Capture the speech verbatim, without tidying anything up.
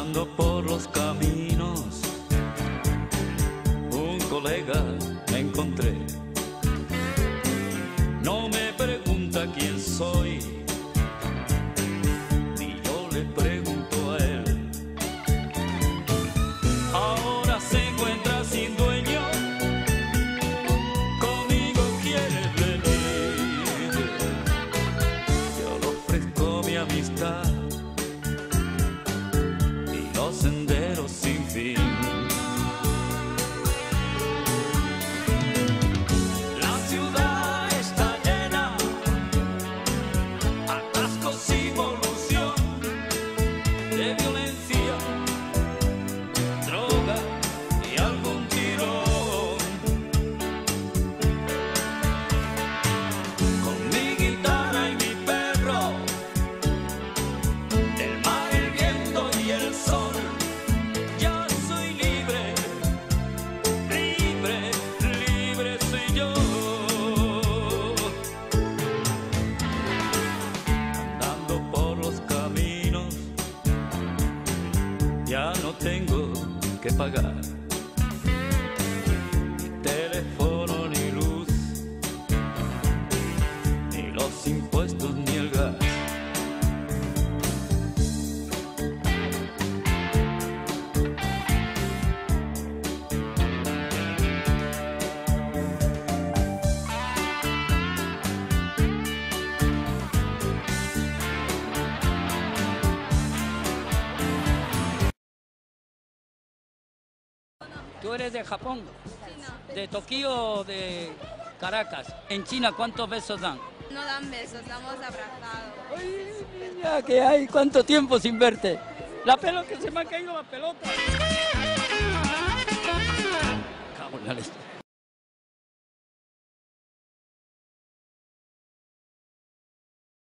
Andando por los caminos, un colega me encontré. No me pregunta quién soy, ni yo le pregunto a él. Ahora se encuentra sin dueño, conmigo quiere venir. Yo le ofrezco mi amistad y los senderos sin fin. De violencia, droga y algún tirón. Con mi guitarra y mi perro, el mar, el viento y el sol, ya soy libre, libre, libre soy yo. Andando por los caminos, ya no tengo que pagar ni teléfono, ni luz, ni los impuestos, ni el gas. ¿Tú eres de Japón? China. ¿De Tokio o de Caracas? En China, ¿cuántos besos dan? No dan besos, damos abrazados. Ay, niña, ¿qué hay? ¿Cuánto tiempo sin verte? La pelota, que se me ha caído la pelota. Cago en la leche.